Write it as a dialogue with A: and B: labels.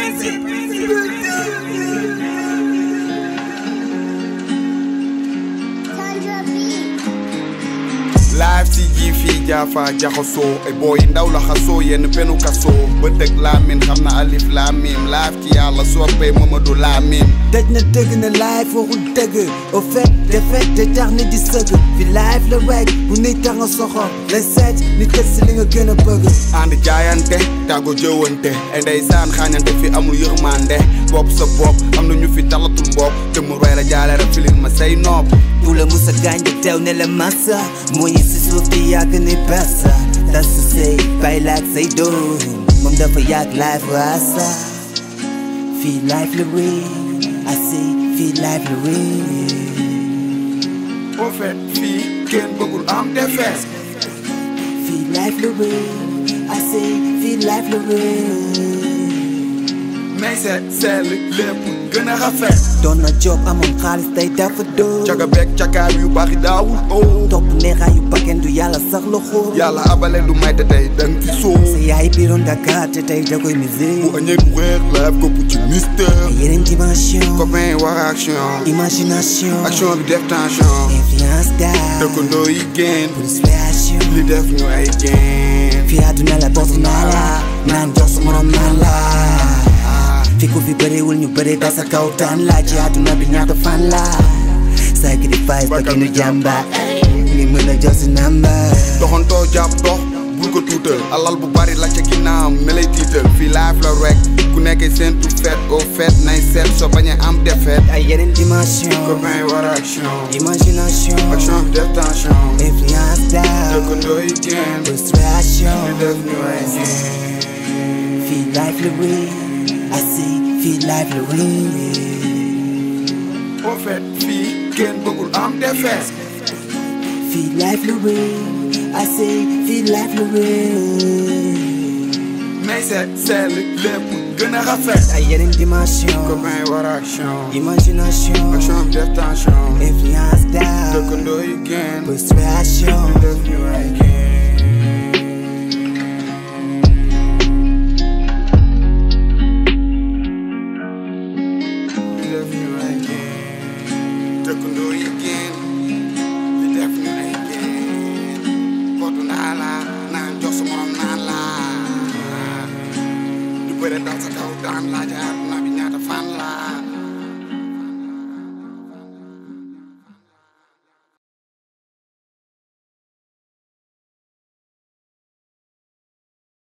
A: live ci ji fii jaafa jaxasoo ay booy ndaw la xasoo yenn penu kasoo ba dëgg laamin xam na alif laamim live ci yàlla soppee Mamadou Lamine
B: daj na dëgg na live waxul dëgg au fait defet te tax ni di sëgg fi live la rek bu nit tax nga soxor la seet ni tës si li nga gën a bëgg
A: ànd jaayante tàggo jëwante ay ndeysaan xaañante fi amul yërmande bopp sa bopp am na ñu fi talatul mbopp te mu roy la jaale rek filin ma say nopp
B: bu la musa gaañ de teew ne la massa moo ñi si suuf te yàgg ni bassa tas sa sëy bay laak say doom moom dafa yàgg live waasa fii live la wéy asi fii live la wéy
A: au fait fii kenn bëggul am defet
B: fii live la wéy asi fii live la wéy
A: mais c'est lépp gën a rafet
B: doon na job amoon xaalis tey dafa dóor
A: caga beeg cagaar yu bari daawul oo
B: topp neexaay yu bakken du yàlla sax la xool
A: yàlla abale du may te tey dang fi soo
B: sa yaay biiroon Dakar te tey da koy misé
A: bu añee du reer live ko bu ci mystère
B: yeneen dimension
A: copain war action
B: imagination
A: action bi def tension
B: influence daal
A: dëkkandoo yi génn
B: plus création
A: li def ñu ay génn
B: fi àdduna la boosu naa la naan jox su morom naan la fi ku fi bëriwul ñu bëri da sa kaw taan la ci àdduna bi ñaata fan la sacrifice ba ki ñu jàmba li mën a jox si namba
A: doxantoo jàpp dox bul ko tuutal alal bu bari la ca ginnaawam ne lay tiital fii live la rek ku nekkee seen tout fait au fait nay seet soo bañ a am defet
B: ay yeneen dimension
A: copain war action
B: imagination
A: action bi def tension
B: influence daal
A: dëkkandoo yi génn
B: frustration
A: li def ñu ay génn
B: fii live la wéy asi fii live la wéy
A: au fait fii kenn bëggul am defet
B: fii live la wéy asi fii live la wéy
A: mais c'est lépp gën a rafet
B: ay yeneen dimension
A: copain war action
B: imagination
A: action bi def tension
B: influence daal
A: dëkkandoo yi génn
B: frustration
A: li def ñu ay génn dëkkandoo yi génn li def ñu ay génn kootu naa la naan jox sa morom naan la du bëre dal sa kaw daan laa jaar